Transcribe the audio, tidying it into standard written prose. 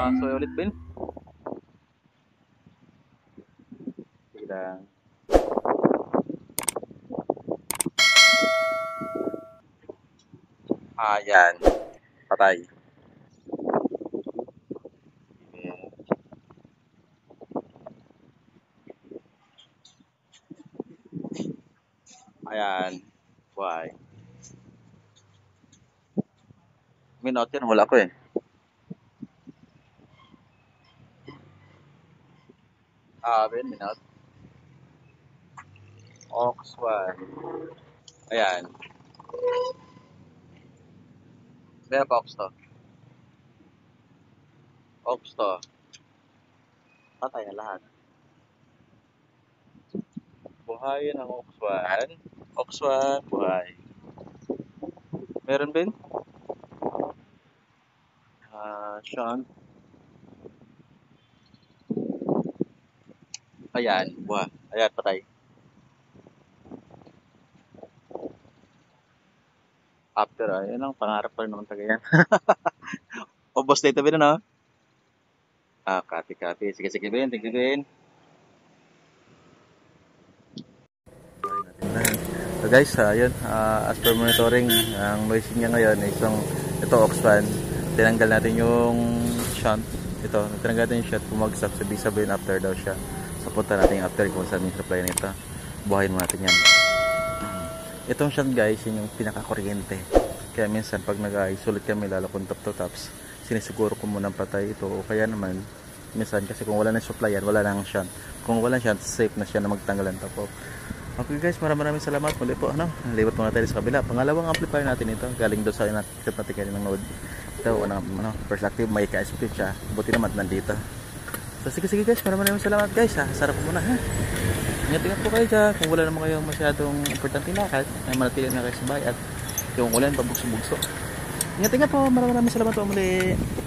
So ulit Ben. Sige lang. Yan. Patay. Ayan. Why? Minot yan. Wala ko eh. Ben, minot. Ox 1. Ayan. Kaya pa ox to. Ox to. Patay na lahat. Buhayin ang ox 1. Ox 1, buhay. Meron Ben? Sean. Ayan, buha. Ayan, patay. After, yan ang pangarap pa rin naman taga yan. O, boss dito Ben, ano? Copy. Sige Ben, thank you Ben. So guys, yun, as per monitoring, ang noise niya ngayon is ito aux fan. Tinanggal natin yung shunt. Ito, tinanggal natin yung shunt, bumagsak, sabihin after daw siya. So punta natin yung after kung saan yung supply nito. Buhayin mo natin yan. Itong shunt guys, yun yung pinaka-kuryente. Kaya minsan pag nag-isolate kami, lalo kung top to tops, sinisiguro ko munang patay ito. O kaya naman, minsan kasi kung wala na supply yan, wala nang shunt. Kung wala shunt, safe na siya na magtanggal ang top off. Okay guys, maraming salamat muli po. Lipat muna tayo sa kabila. Pangalawang amplifier natin ito. Galing doon sa nakikita natin kayo ng node. Ito, first active, may ka-split siya. Buti naman nandito. So sige guys, maraming salamat guys. Sarap po muna ha. Ingat po kayo dyan. Kung wala naman kayong masyadong importante lakad, ay manatili na kayo sa bahay. At yung ulan, pabugso-bugso. Ingat po. Maraming salamat po muli.